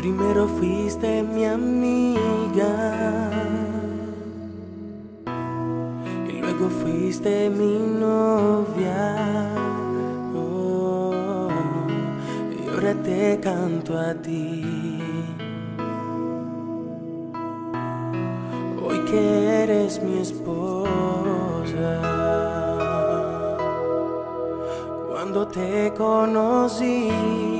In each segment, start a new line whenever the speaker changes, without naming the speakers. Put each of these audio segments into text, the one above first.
Primero fuiste mi amiga y luego fuiste mi novia. Oh, y ahora te canto a ti. Hoy que eres mi esposa. Cuando te conocí,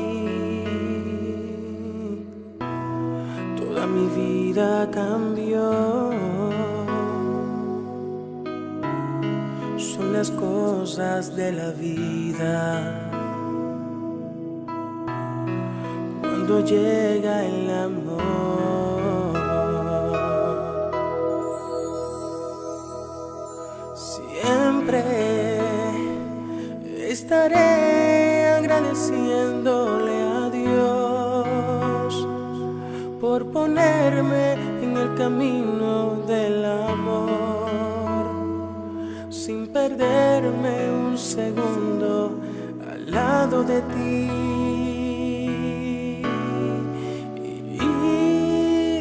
toda mi vida cambió. Son las cosas de la vida. Cuando llega el amor, siempre estaré agradeciéndole a Dios por ponerme en el camino del amor, sin perderme un segundo al lado de ti. Y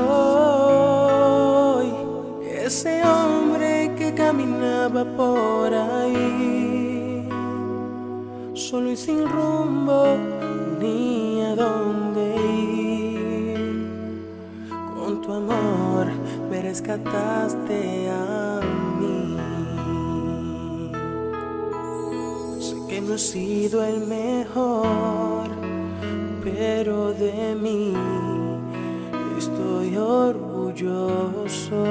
soy ese hombre que caminaba por ahí, solo y sin rumbo ni a dónde ir. Con tu amor me rescataste a mí. Sé que no he sido el mejor, pero de mí estoy orgulloso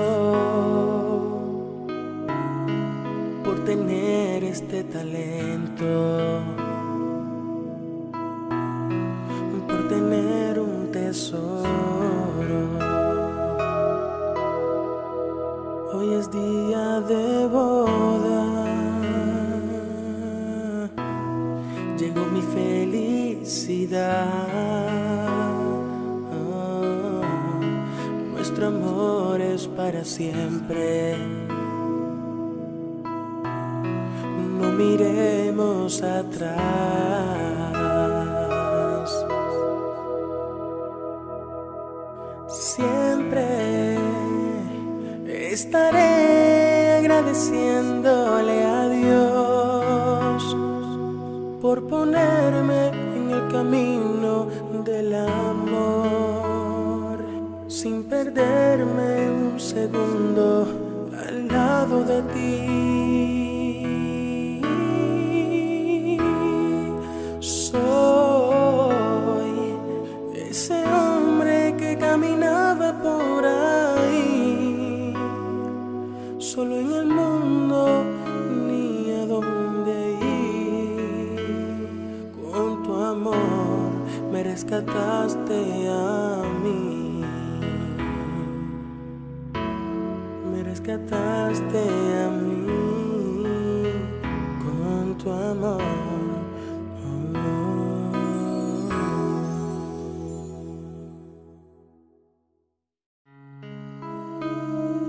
por tener este talento, por tener un tesoro. Hoy es día de boda, llegó mi felicidad. Nuestro amor es para siempre. No miremos atrás. Siempre estaré agradeciéndole a Dios por ponerme en el camino del amor, sin perderme un segundo al lado de ti. Soy ese hombre que caminaba por ahí, solo en el mundo ni a dónde ir. Con tu amor me rescataste a mí. Me rescataste a mí con tu amor.